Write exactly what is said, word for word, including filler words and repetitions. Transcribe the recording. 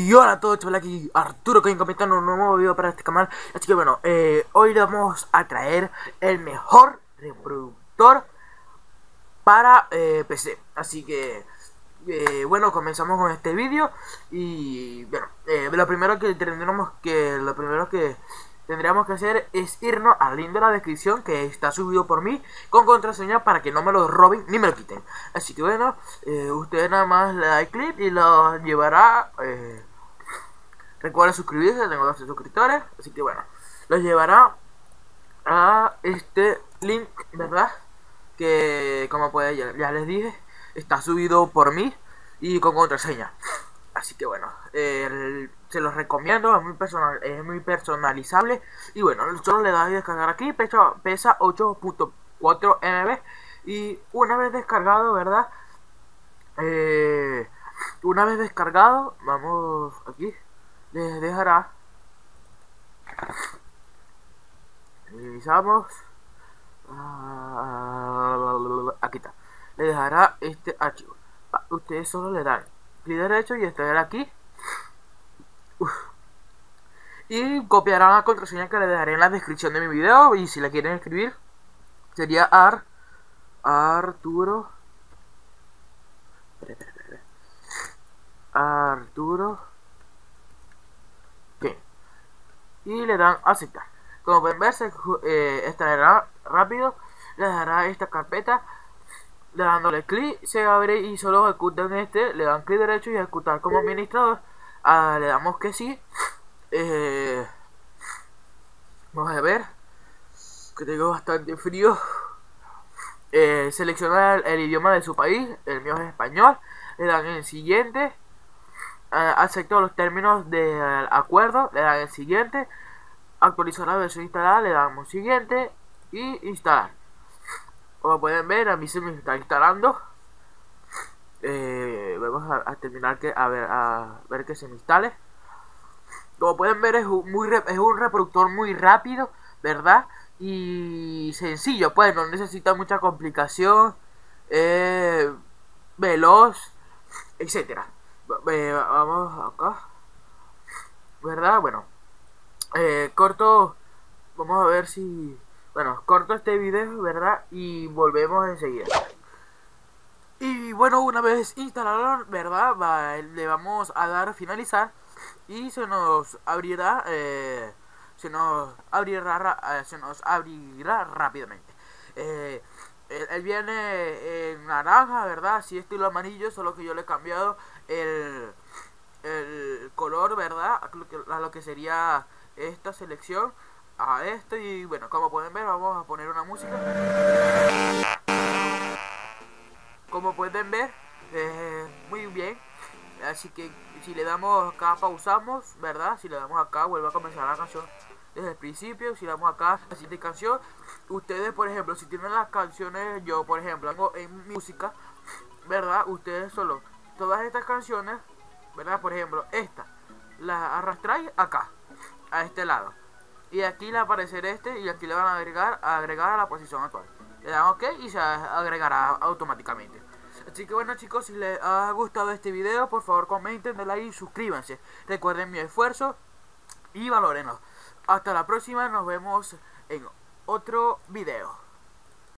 Y hola a todos, chavales, aquí Arturo Coin comentando un nuevo video para este canal. Así que bueno, eh, hoy le vamos a traer el mejor reproductor para eh, P C. Así que eh, bueno, comenzamos con este vídeo. Y bueno, eh, lo primero que tendríamos que lo primero que tendríamos que hacer es irnos al link de la descripción que está subido por mí con contraseña para que no me lo roben ni me lo quiten. Así que bueno, eh, ustedes nada más le dan clic y lo llevará. Eh, recuerden suscribirse, tengo doce suscriptores, así que bueno, los llevará a este link, ¿verdad? Que como pueden, ya, ya les dije, está subido por mí y con contraseña. Así que bueno, eh, se los recomiendo, es muy, personal, es muy personalizable. Y bueno, solo le das a descargar aquí, pesa, pesa ocho punto cuatro megabytes. Y una vez descargado, ¿verdad? Eh, una vez descargado, vamos aquí, les dejará, revisamos, aquí está, le dejará este archivo. Ustedes solo le dan clic derecho y estará aquí. Uf. Y copiarán la contraseña que le dejaré en la descripción de mi video. Y si la quieren escribir, sería Ar Arturo espera, espera, espera. Arturo ¿qué? Y le dan aceptar. Como pueden ver, se eh, extraerá rápido. Le dará esta carpeta. Le dándole clic se abre y solo ejecutan este. Le dan clic derecho y ejecutar como administrador. Ah, le damos que sí. Eh, vamos a ver que tengo bastante frío. Eh, selecciona el, el idioma de su país. El mío es español. Le dan el siguiente. Eh, acepto los términos del acuerdo. Le dan el siguiente. Actualizar la versión instalada. Le damos siguiente y instalar. Como pueden ver, a mí se me está instalando. Eh, vamos a, a terminar que a ver a ver que se me instale. Como pueden ver, es un, muy, es un reproductor muy rápido, ¿verdad? Y sencillo, pues no necesita mucha complicación, eh, veloz, etcétera. Eh, vamos acá, ¿verdad? Bueno, eh, corto, vamos a ver si, bueno, corto este video, ¿verdad? Y volvemos enseguida. Y bueno, una vez instalado, ¿verdad? Va, le vamos a dar a finalizar. Y se nos abrirá eh, se nos abrirá eh, se nos abrirá rápidamente. eh, él, él viene en naranja, verdad, así estilo amarillo, solo que yo le he cambiado el, el color, verdad, a lo, que, a lo que sería esta selección, a esto. Y bueno, como pueden ver, vamos a poner una música. Como pueden ver, eh, muy bien. Así que si le damos acá, pausamos, ¿verdad? Si le damos acá, vuelve a comenzar la canción desde el principio. Si le damos acá, la siguiente canción. Ustedes, por ejemplo, si tienen las canciones, yo, por ejemplo, hago en música, ¿verdad? Ustedes solo, todas estas canciones, ¿verdad? Por ejemplo, esta, la arrastráis acá, a este lado. Y aquí le aparecerá este, y aquí le van a agregar, a agregar a la posición actual. Le dan OK y se agregará automáticamente. Así que bueno, chicos, si les ha gustado este video, por favor comenten, denle like y suscríbanse. Recuerden mi esfuerzo y valórenlo. Hasta la próxima, nos vemos en otro video.